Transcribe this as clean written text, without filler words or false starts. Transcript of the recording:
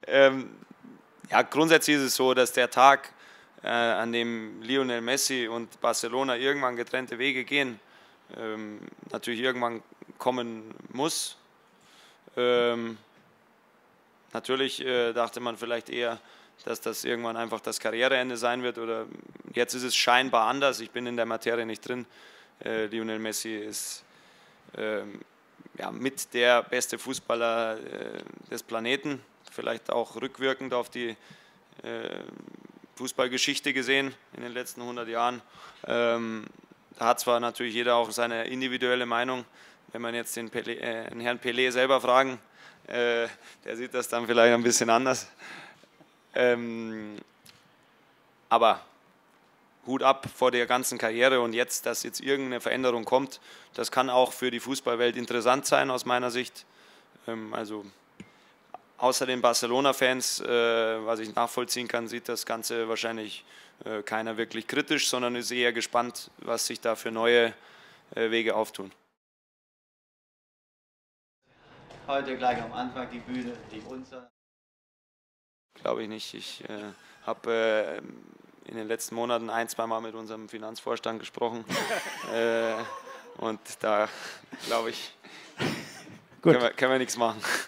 Ja, grundsätzlich ist es so, dass der Tag, an dem Lionel Messi und Barcelona irgendwann getrennte Wege gehen, natürlich irgendwann kommen muss. Natürlich dachte man vielleicht eher, dass das irgendwann einfach das Karriereende sein wird, oder jetzt ist es scheinbar anders. Ich bin in der Materie nicht drin. Lionel Messi ist ja, mit der beste Fußballer des Planeten, vielleicht auch rückwirkend auf die Fußballgeschichte gesehen in den letzten 100 Jahren. Da hat zwar natürlich jeder auch seine individuelle Meinung. Wenn man jetzt den Herrn Pelé selber fragen, der sieht das dann vielleicht ein bisschen anders. Aber Hut ab vor der ganzen Karriere, und jetzt, dass jetzt irgendeine Veränderung kommt, das kann auch für die Fußballwelt interessant sein aus meiner Sicht. Also außer den Barcelona-Fans, was ich nachvollziehen kann, sieht das Ganze wahrscheinlich keiner wirklich kritisch, sondern ist eher gespannt, was sich da für neue Wege auftun. Heute gleich am Anfang die Bühne, die unser. Glaube ich nicht. Ich habe in den letzten Monaten ein-, zweimal mit unserem Finanzvorstand gesprochen. Und da, glaube ich, können wir nichts machen.